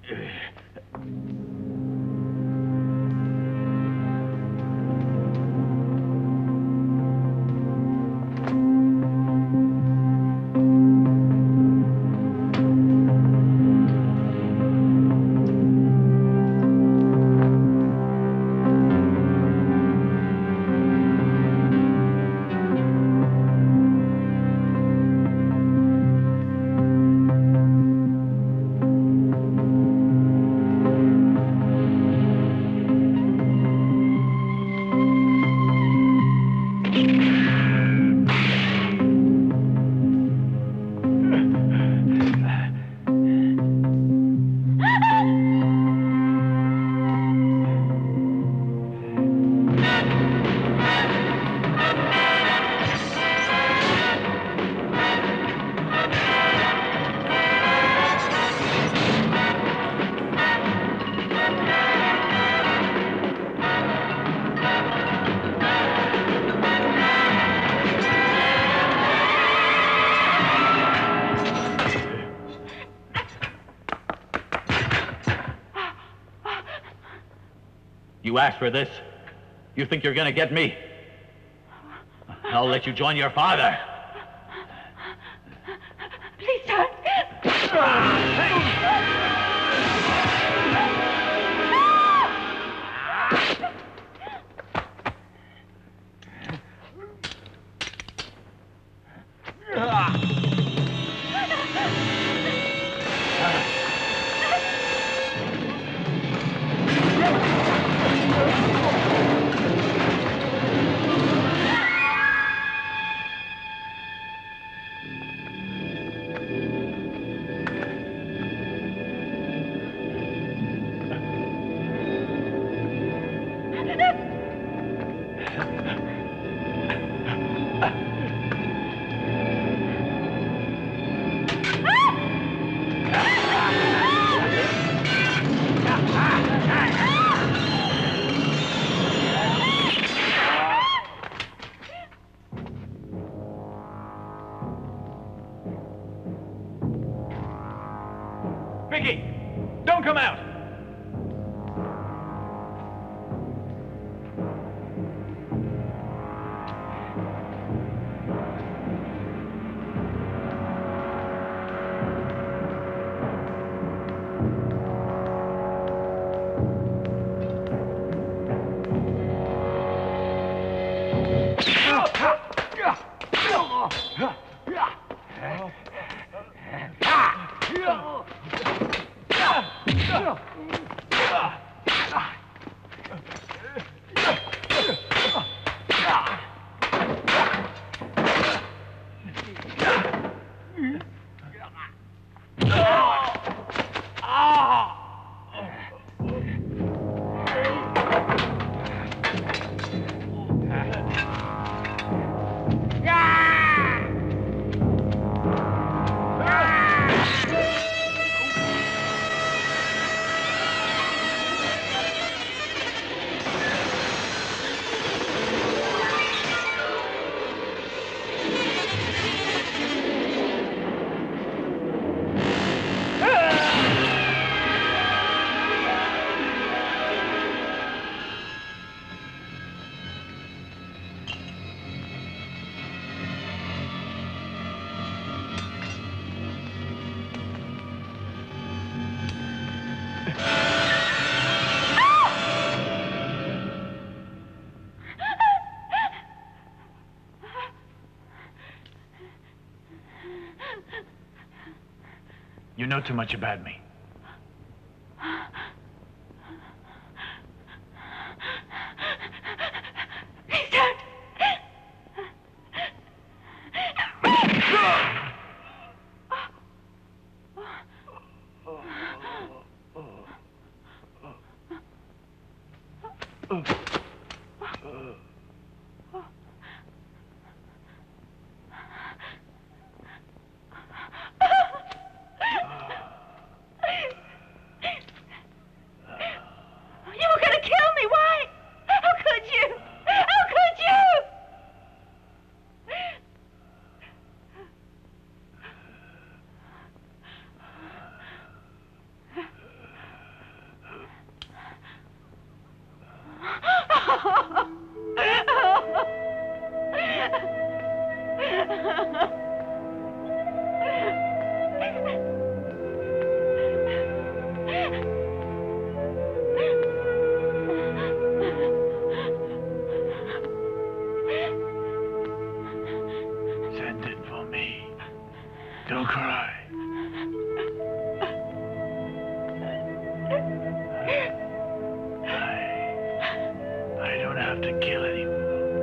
You asked for this? You think you're gonna get me? I'll let you join your father. Please don't. Vicky, don't come out! You know too much about me. Please don't. You were going to kill me. Why? How could you? How could you? to kill anyone.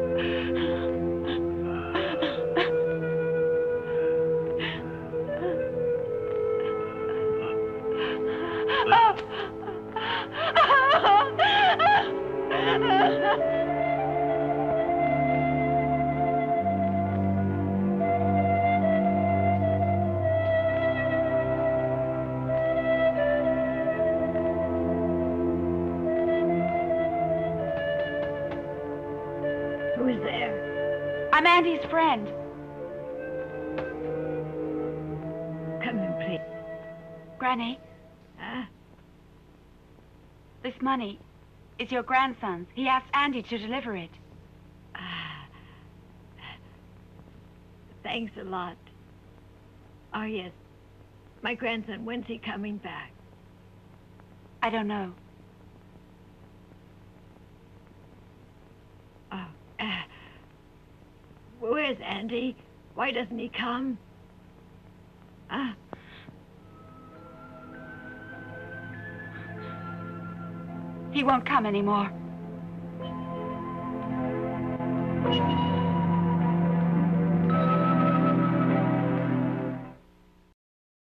Who's there? I'm Andy's friend. Come in, please. Granny, Huh? this money is your grandson's. He asked Andy to deliver it. Ah. Thanks a lot. Oh, yes. My grandson, when's he coming back? I don't know. Oh, where's Andy? Why doesn't he come? Ah. He won't come anymore.